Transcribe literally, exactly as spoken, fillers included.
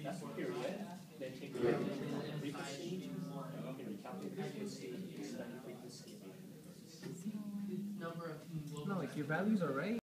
That's the period. Then take the frequency, and recalculate the frequency, and study frequency. No, like your values are right.